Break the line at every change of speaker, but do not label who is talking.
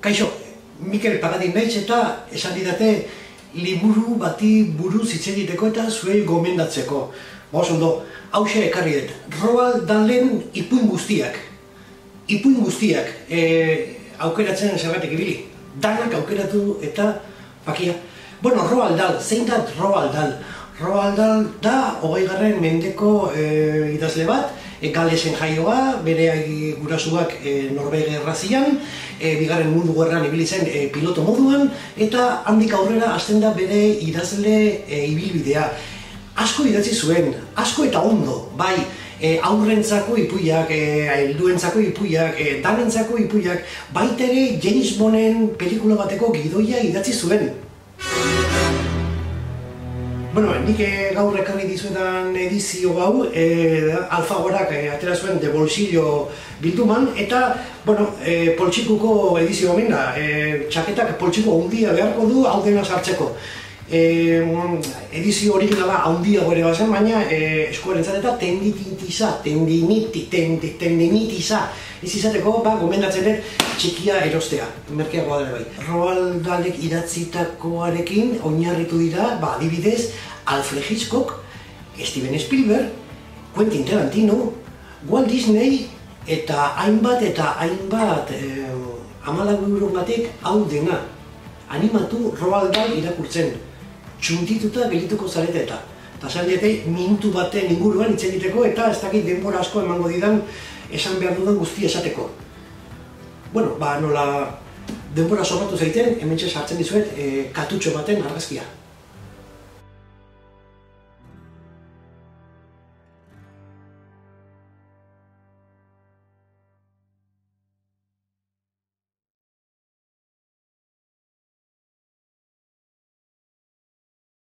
Kaixo, Mikel Pagadin naiz eta esan didate liburu bati buruz hitz egiteko eta zuei gomendatzeko. Oso ondo, hauxe ekarri dut. Roald Dahlen ipuin guztiak. Ipuin guztiak aukeratzen zergatik ibili. Danak aukeratu eta bakia. Bueno, Roald Dahl, zein da Roald Dahl? Roald Dahl da 20. mendeko idazle bat, Galesen jaioa, bere gurasuak Norvegia errazian, Bigarren Mundu Gerran ibili zen piloto moduan, eta handik aurrera hasten da bere idazle ibilbidea. Asko idatzi zuen, asko eta ondo, bai, aurrentzako ipuiak, helduentzako ipuiak, danentzako ipuiak, baita ere James Bonden pelikula bateko gidoia idatzi zuen. Bueno, nik gaur ekarri dizuetan edizio hau, Alfagorak atera zuen de bolsillo bilduman, eta, bueno, poltsikuko edizio omen da, txaketak poltsiko handia beharko du hau dena sartzeko. Edizio originala handia gore bazen, baina eskuarentzat eta tendinitiza, ez izateko, gomendatzen dut txikia erostea, merkeagoa dela bai. Roald Dahlek idatzitakoarekin oinarritu dira, adibidez, Alfred Hitchcock, Steven Spielberg, Quentin Tarantino, Walt Disney eta hainbat 14 eurogatik hau dena. Animatu Roald Dahl irakurtzen, txuntituta gelituko zarete eta. Eta esan diete minutu baten inguruan hitz egiteko eta ez dakit denbora asko emango didan esan behar dudan guztia esateko. Bueno, nola denbora sobratu zaiten, hementxe sartzen dizuet katutxo baten argazkia.